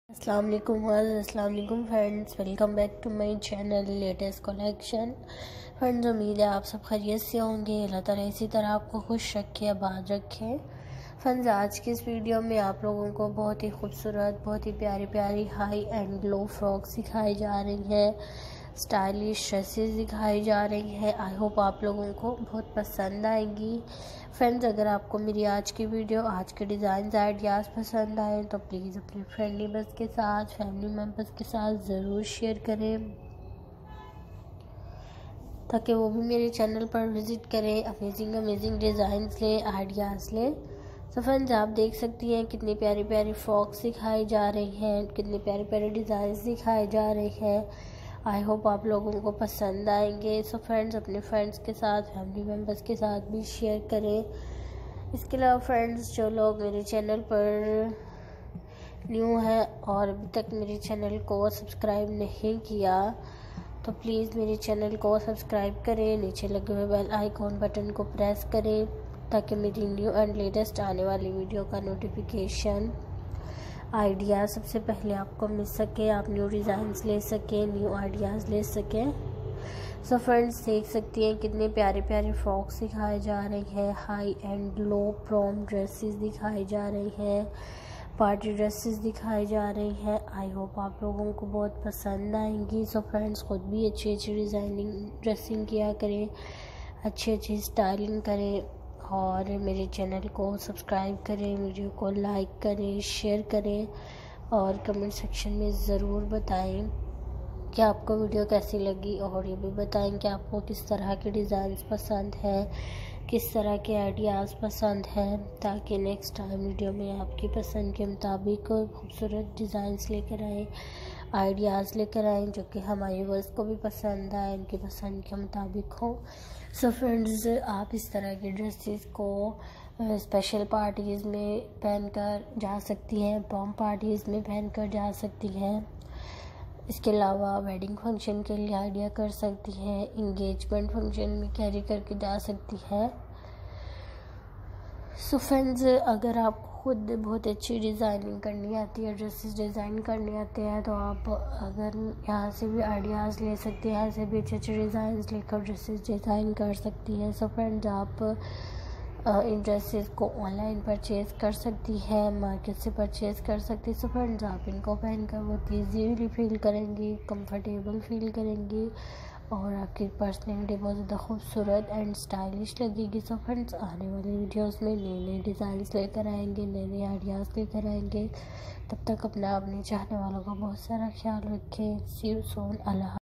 अस्सलाम वालेकुम friends, welcome back to my channel latest collection. Friends, उम्मीद है आप सब खैरियत से होंगे। अल्लाह ताला इसी तरह आपको खुश रखे, आबाद रखे। फ्रेंड्स, आज की इस वीडियो में आप लोगों को बहुत ही खूबसूरत, बहुत ही प्यारी प्यारी हाई एंड लो फ्रॉक्स दिखाई जा रही हैं, स्टाइलिश ड्रेसेस दिखाई जा रही हैं। आई होप आप लोगों को बहुत पसंद आएंगी। फ्रेंड्स, अगर आपको मेरी आज की वीडियो, आज के डिज़ाइन आइडियाज़ पसंद आए तो प्लीज़ अपने फ्रेंड मेंबर्स के साथ, फैमिली मेम्बर्स के साथ ज़रूर शेयर करें, ताकि वो भी मेरे चैनल पर विज़िट करें, अमेजिंग डिज़ाइंस लें, आइडियाज़ लें। तो फ्रेंड्स, आप देख सकती हैं कितनी प्यारी प्यारी फ्रॉक्स दिखाई जा रही हैं, कितने प्यारे प्यारे डिज़ाइंस दिखाए जा रहे हैं। आई होप आप लोगों को पसंद आएंगे। सो फ्रेंड्स, अपने फ्रेंड्स के साथ, फैमिली मेम्बर्स के साथ भी शेयर करें। इसके अलावा फ्रेंड्स, जो लोग मेरे चैनल पर न्यू है और अभी तक मेरे चैनल को सब्सक्राइब नहीं किया तो प्लीज़ मेरे चैनल को सब्सक्राइब करें, नीचे लगे हुए बेल आइकॉन बटन को प्रेस करें ताकि मेरी न्यू एंड लेटेस्ट आने वाली वीडियो का नोटिफिकेशन आइडिया सबसे पहले आपको मिल सके, आप न्यू डिज़ाइंस ले सकें, न्यू आइडियाज़ ले सकें। सो फ्रेंड्स, देख सकती हैं कितने प्यारे प्यारे फ्रॉक्स दिखाए जा रही हैं, high and low prom dresses दिखाई जा रही हैं, पार्टी ड्रेसेस दिखाई जा रही हैं। आई होप आप लोगों को बहुत पसंद आएंगी। सो फ्रेंड्स, खुद भी अच्छी अच्छी डिज़ाइनिंग ड्रेसिंग किया करें, अच्छी अच्छी स्टाइलिंग करें और मेरे चैनल को सब्सक्राइब करें, वीडियो को लाइक करें, शेयर करें और कमेंट सेक्शन में ज़रूर बताएं कि आपको वीडियो कैसी लगी, और ये भी बताएं कि आपको किस तरह के डिज़ाइंस पसंद हैं, किस तरह के आइडियाज़ पसंद हैं, ताकि नेक्स्ट टाइम वीडियो में आपकी पसंद के मुताबिक खूबसूरत डिज़ाइंस लेकर आएँ, आइडियाज़ लेकर आएँ जो कि हमारे व्यूअर्स को भी पसंद आए, उनकी पसंद के मुताबिक हो। सो फ्रेंड्स, आप इस तरह की ड्रेसेस को स्पेशल पार्टीज़ में पहनकर जा सकती हैं, पॉम पार्टीज़ में पहनकर जा सकती हैं। इसके अलावा वेडिंग फंक्शन के लिए आइडिया कर सकती हैं, इंगेजमेंट फंक्शन में कैरी करके जा सकती हैं। सो फ्रेंड्स, अगर आप खुद बहुत अच्छी डिज़ाइनिंग करनी आती है, ड्रेसेस डिज़ाइन करने आते हैं, तो आप अगर यहाँ से भी आइडियाज़ ले सकते हैं, यहाँ से भी अच्छे अच्छे डिज़ाइंस लेकर ड्रेसेस डिज़ाइन कर सकती हैं। सो फ्रेंड्स, आप इन ड्रेसेस को ऑनलाइन परचेज़ कर सकती हैं, मार्केट से परचेज़ कर सकती हैं। सो फ्रेंड्स, आप इनको पहनकर बहुत ईजीली फील करेंगी, कंफर्टेबल फील करेंगी और आपकी पर्सनैलिटी बहुत ज़्यादा खूबसूरत एंड स्टाइलिश लगेगी। सो फ्रेंड्स, आने वाली वीडियोस में नए नए डिज़ाइंस लेकर आएंगे, नए नए आइडियाज़ लेकर आएंगे। तब तक अपने चाहने वालों का बहुत सारा ख्याल रखें। See you soon. अल्लाह।